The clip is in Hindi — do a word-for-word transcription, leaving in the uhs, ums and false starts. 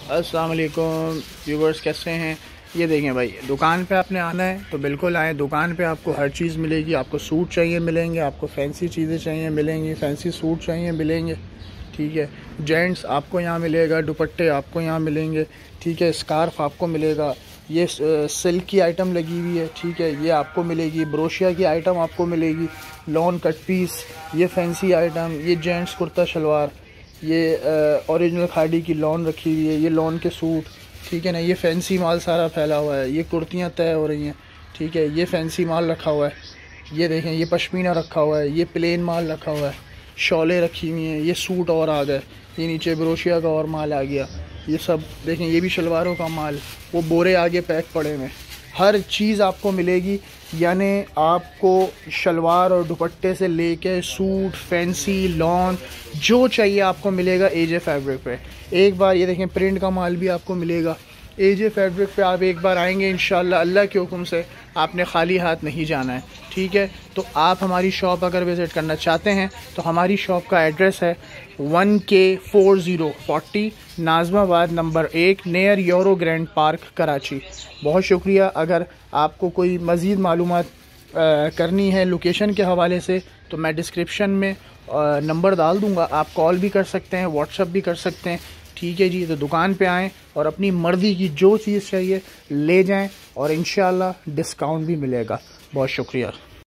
अस्सलाम वालेकुम व्यूवर्स, कैसे हैं? ये देखें भाई, दुकान पे आपने आना है तो बिल्कुल आएँ। दुकान पे आपको हर चीज़ मिलेगी। आपको सूट चाहिए मिलेंगे, आपको फैंसी चीज़ें चाहिए मिलेंगी, फैंसी सूट चाहिए मिलेंगे, ठीक है। जेंट्स आपको यहाँ मिलेगा, दुपट्टे आपको यहाँ मिलेंगे, ठीक है। स्कार्फ आपको मिलेगा, ये सिल्क की आइटम लगी हुई है, ठीक है, ये आपको मिलेगी। ब्रोशिया की आइटम आपको मिलेगी, लॉन कट पीस, ये फैंसी आइटम, ये जेंट्स कुर्ता शलवार, ये ओरिजिनल खादी की लॉन रखी हुई है, ये लॉन के सूट, ठीक है ना। ये फैंसी माल सारा फैला हुआ है, ये कुर्तियाँ तय हो रही हैं, ठीक है। ये फैंसी माल रखा हुआ है, ये देखें, ये पश्मीना रखा हुआ है, ये प्लेन माल रखा हुआ है, शॉलें रखी हुई हैं, ये सूट और आ गए, ये नीचे ब्रोशिया का और माल आ गया। ये सब देखें, ये भी शलवारों का माल, वो बोरे आगे पैक पड़े हुए। हर चीज़ आपको मिलेगी, यानी आपको शलवार और दुपट्टे से लेके सूट, फैंसी, लॉन, जो चाहिए आपको मिलेगा एजे फैब्रिक पे। एक बार ये देखें, प्रिंट का माल भी आपको मिलेगा एजे फैब्रिक पे। आप एक बार आएंगे इंशाल्लाह, अल्लाह के हुक्म से आपने खाली हाथ नहीं जाना है, ठीक है। तो आप हमारी शॉप अगर विज़िट करना चाहते हैं तो हमारी शॉप का एड्रेस है one K four zero forty Nazimabad number एक, near Euro Grand Park, Karachi. बहुत शुक्रिया। अगर आपको कोई मज़ीद मालूमात करनी है लोकेशन के हवाले से तो मैं डिस्क्रिप्शन में नंबर डाल दूँगा, आप कॉल भी कर सकते हैं, व्हाट्सअप भी कर सकते हैं, ठीक है जी। तो दुकान पे आएँ और अपनी मर्ज़ी की जो चीज़ चाहिए ले जाएं और इंशाल्लाह डिस्काउंट भी मिलेगा। बहुत शुक्रिया।